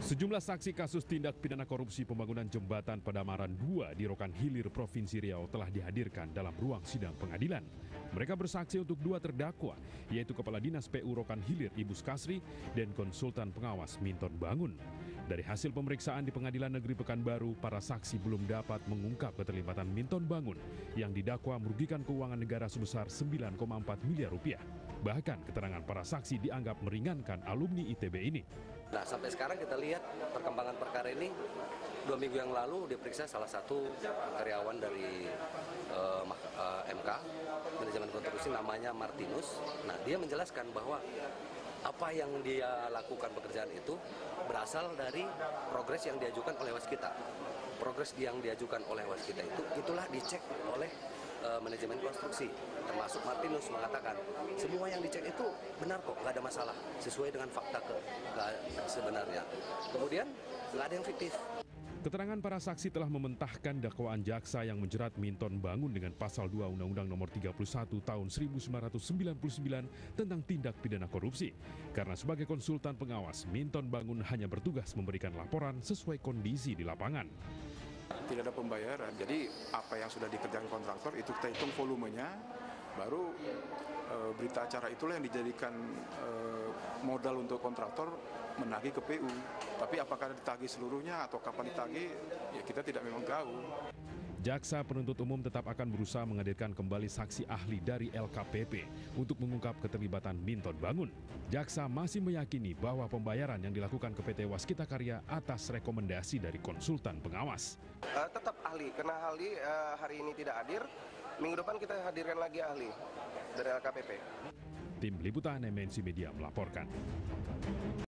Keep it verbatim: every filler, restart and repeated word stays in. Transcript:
Sejumlah saksi kasus tindak pidana korupsi pembangunan jembatan Padamaran dua di Rokan Hilir, Provinsi Riau telah dihadirkan dalam ruang sidang pengadilan. Mereka bersaksi untuk dua terdakwa, yaitu Kepala Dinas P U Rokan Hilir Ibus Kasri dan konsultan pengawas Minton Bangun. Dari hasil pemeriksaan di Pengadilan Negeri Pekanbaru, para saksi belum dapat mengungkap keterlibatan Minton Bangun yang didakwa merugikan keuangan negara sebesar sembilan koma empat miliar rupiah. Bahkan keterangan para saksi dianggap meringankan alumni I T B ini. Nah, sampai sekarang kita lihat perkembangan perkara ini. Dua minggu yang lalu diperiksa salah satu karyawan dari uh, uh, M K, manajemen konstruksi, namanya Martinus. Nah, dia menjelaskan bahwa apa yang dia lakukan pekerjaan itu berasal dari progres yang diajukan oleh waskita. Progres yang diajukan oleh waskita itu, itulah dicek oleh uh, manajemen konstruksi. Termasuk Martinus mengatakan semua yang dicek itu benar kok, nggak ada masalah, sesuai dengan fakta ke, ke sebenarnya. Kemudian nggak ada yang fiktif. Keterangan para saksi telah mementahkan dakwaan jaksa yang menjerat Minton Bangun dengan pasal dua Undang-Undang Nomor tiga puluh satu Tahun seribu sembilan ratus sembilan puluh sembilan tentang tindak pidana korupsi. Karena sebagai konsultan pengawas, Minton Bangun hanya bertugas memberikan laporan sesuai kondisi di lapangan. Tidak ada pembayaran, jadi apa yang sudah dikerjakan kontraktor itu kita hitung volumenya, baru e, berita acara itulah yang dijadikan e, modal untuk kontraktor menagih ke P U. Tapi apakah ditagih seluruhnya atau kapan ditagih, ya kita tidak memang tahu. Jaksa penuntut umum tetap akan berusaha menghadirkan kembali saksi ahli dari L K P P untuk mengungkap keterlibatan Minton Bangun. Jaksa masih meyakini bahwa pembayaran yang dilakukan ke P T Waskita Karya atas rekomendasi dari konsultan pengawas. Uh, tetap ahli, karena ahli uh, hari ini tidak hadir, minggu depan kita hadirkan lagi ahli dari L K P P. Tim Liputan M N C Media melaporkan.